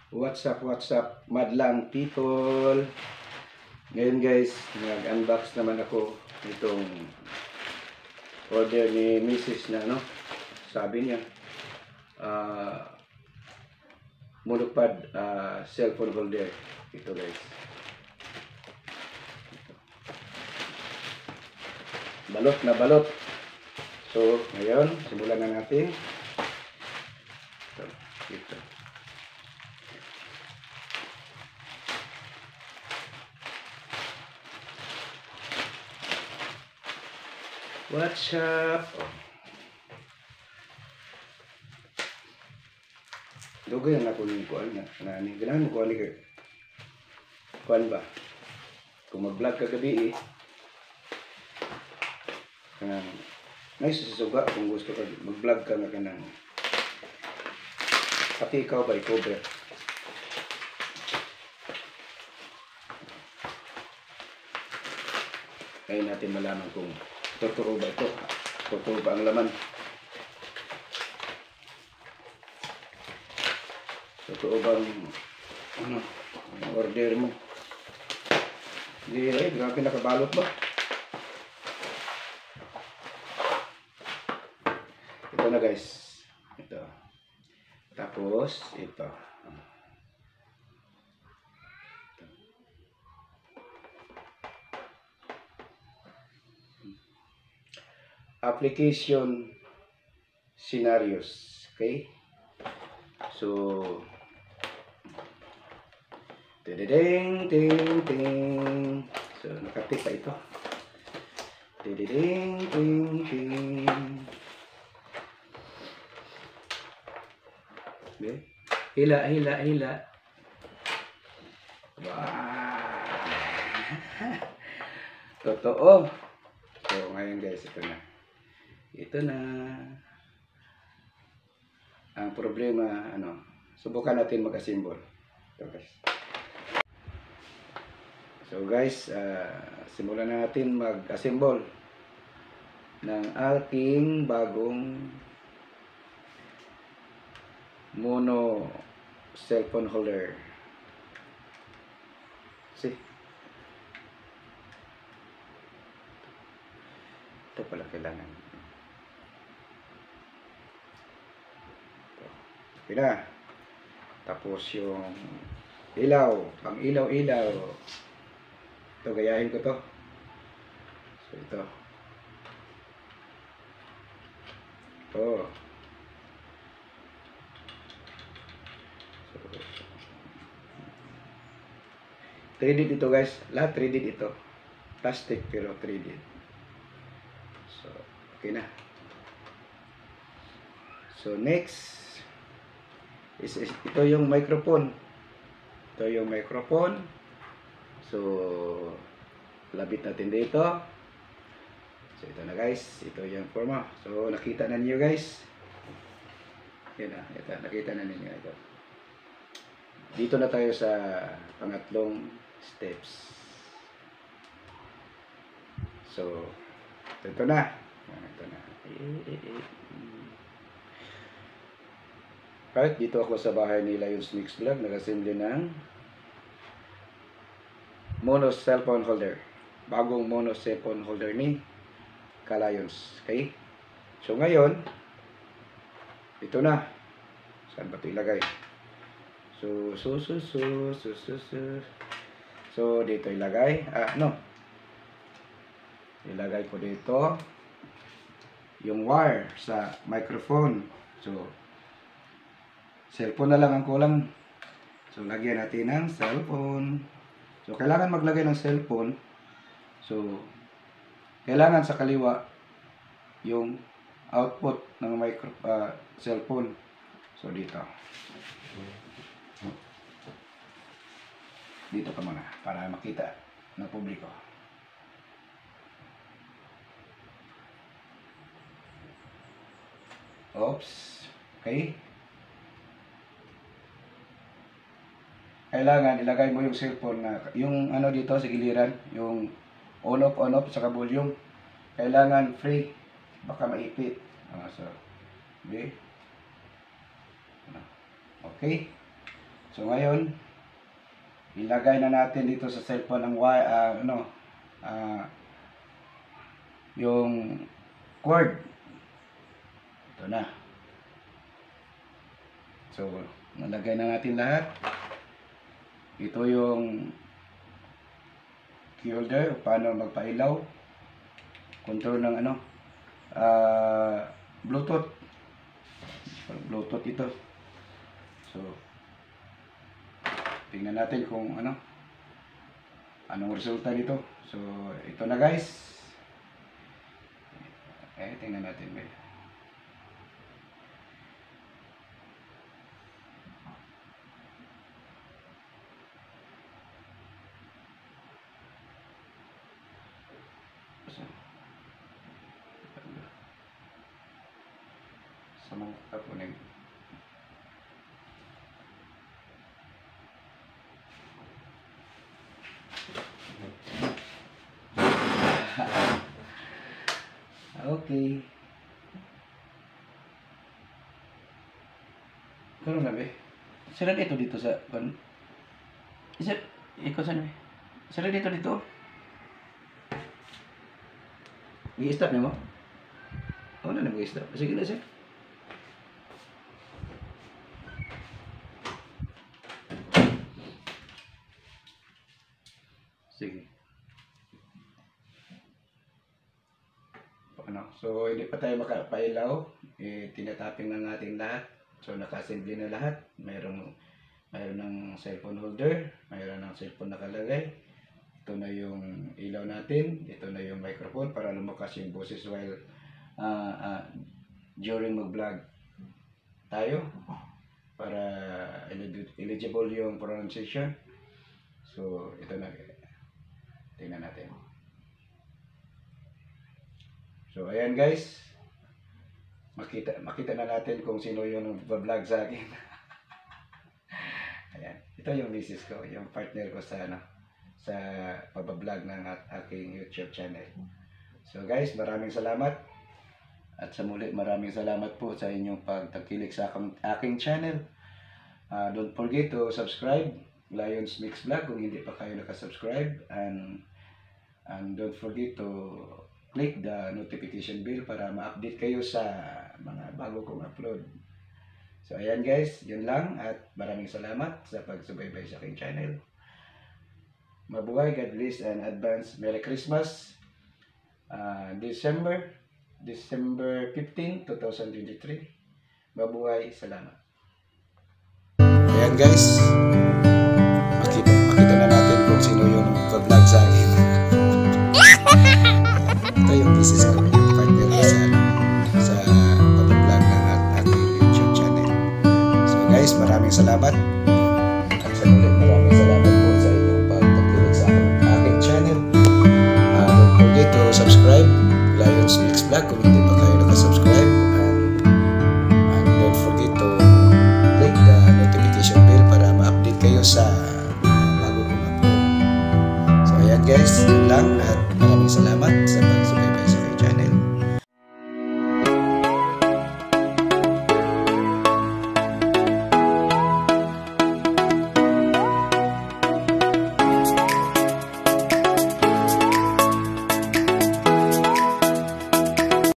What's up, madlang people? Ngayon guys, nag-unbox naman ako itong order ni Mrs. na sabi niya, monopod cellphone holder. Ito guys. Balot na balot. So, ngayon, simulan na natin. Ito. What's up? Dugay na ako ng kuan na. Ganahan mo kuan ni kay. Kuan ba? Kung mag-vlog ka gabi nice susuga kung gusto ka mag-vlog ka nga kanang. Pati ikaw ba i-cover? Kaya natin malaman kung totoo ba ito. Totoo ba ang laman? Totoo bang ang order mo? Hindi grabe nakabalot ba? Ito na guys. Ito. Tapos ito. Application scenarios. Okay? So ding ding ding. So nakapit pa ito. Ding ding ding. Okay? Hila. Wow. Totoo. So ngayon guys, ito na. Ang problema, subukan natin mag-assemble. Ito guys. So guys, simulan na natin mag-assemble ng aking bagong mono cellphone holder. See? Ito pala kailangan. Okay na. Tapos yung ilaw, pang ilaw. Ito, gayahin ko to. So ito. Ito. 3D ito guys. Lahat 3D ito. Plastic pero 3D. So, okay na. So next is ito yung microphone. Ito yung microphone. So labit natin dito. So ito na guys. Ito yung forma. So nakita na niyo guys. Yan na. Ito, nakita na ninyo ito. Dito na tayo sa pangatlong steps. So ito na. Ito na. Right, dito ako sa bahay ni Lions Mix Vlog, nag-assembly ng mono cellphone holder. Bagong mono cellphone holder ni Ka-Lions. Okay? So ngayon, ito na. Saan ba ito ilagay? So dito ilagay. Ilagay ko dito yung wire sa microphone. So cellphone na lang ang kulang. So lagyan natin ng cellphone. So kailangan maglagay ng cellphone. So kailangan sa kaliwa yung output ng cellphone. So dito. Dito ka muna para makita ng publiko. Oops. Okay. Kailangan ilagay mo yung cellphone na yung dito sa giliran, yung on off sa volume. Kailangan free, baka maipit. So, okay. So ngayon, ilagay na natin dito sa cellphone ang yung cord. Ito na. So, nalagay na natin lahat. Ito yung key holder, paano magpailaw. Control ng Bluetooth. Bluetooth ito. So, tingnan natin kung anong resulta nito. So, ito na guys. Tingnan natin. Sa mga kapunin. Okay. Karon na be. Sila dito sa ikaw saan be? Sila dito. I-stop niyo mo? Oo na mag-i-stop. Sige na sir. Sige. So, hindi pa tayo makapailaw. Tinatapping na natin lahat. So, naka-assembly na lahat. Mayroon ng cellphone holder. Mayroon ng cellphone nakalagay. Ito na yung ilaw natin. Ito na yung microphone para lumakas yung boses while during mag-vlog tayo. Para eligible yung pronunciation. So, ito na. Tingnan natin. So, ayan guys. Makita na natin kung sino yung vlog sa akin. Ayan. Ito yung misis ko, yung partner ko sa pag-vlog ng aking YouTube channel. So guys, maraming salamat. At sa muli, maraming salamat po sa inyong pagtangkilik sa aking channel. Don't forget to subscribe, Lions Mix Vlog, kung hindi pa kayo nakasubscribe. And don't forget to click the notification bell para ma-update kayo sa mga bago kong upload. So ayan guys, yun lang at maraming salamat sa pagsubaybay sa aking channel. Mabuhay, God bless, and advance Merry Christmas. December 15, 2023. Mabuhay, salamat. Ayan guys, makita na natin kung sino yung vlog sa akin. Ito yung business ko, yung partner ko sa pag-vlog ng ating YouTube channel. So guys, maraming salamat. At sa muli, maraming salamat po sa inyong pagtangkilik sa aking channel. Don't forget to subscribe, Lions Mix Vlog, kung hindi pa kayo nakasubscribe. And don't forget to click the notification bell para ma-update kayo sa bago kong upload. So ayan guys, yun lang at